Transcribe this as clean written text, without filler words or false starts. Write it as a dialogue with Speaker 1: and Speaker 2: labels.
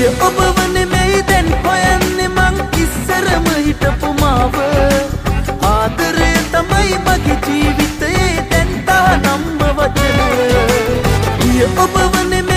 Speaker 1: ඔබ වනේ මේ දැන් හොයන්නේ මං ඉස්සරම හිටපු මාව ආදරය තමයි මගේ ජීවිතේ දැන් තානම්ම වචන ඔබ වනේ